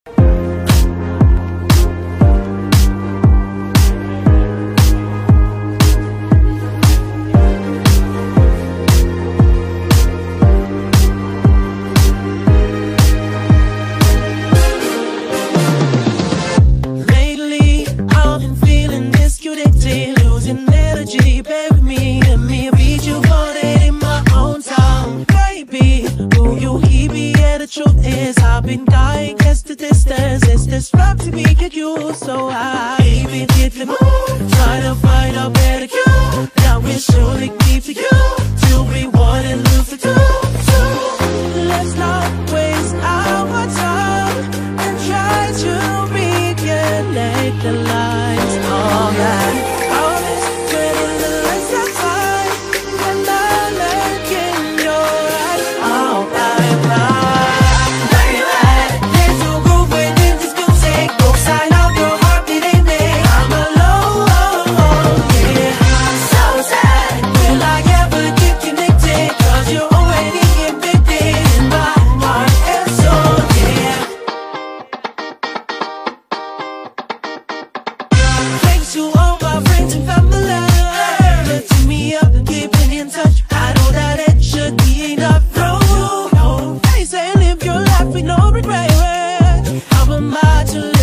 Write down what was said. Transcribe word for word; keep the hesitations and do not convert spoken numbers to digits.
Bear with me, let me rejuvenate in my own time. Baby, who you keep me? Yeah, the truth is I've been dying, guess the distance is disrupting me, get you so high. Baby, get the move, try to find a better cure. Now we're surely need for you to be one and lose for two, two. Let's not waste our time and try to reconnect the lines. Oh yeah. To all my friends and family, lifting me up and keeping in touch. I know that it should be enough. No, no, they say live your life with no regret. How am I to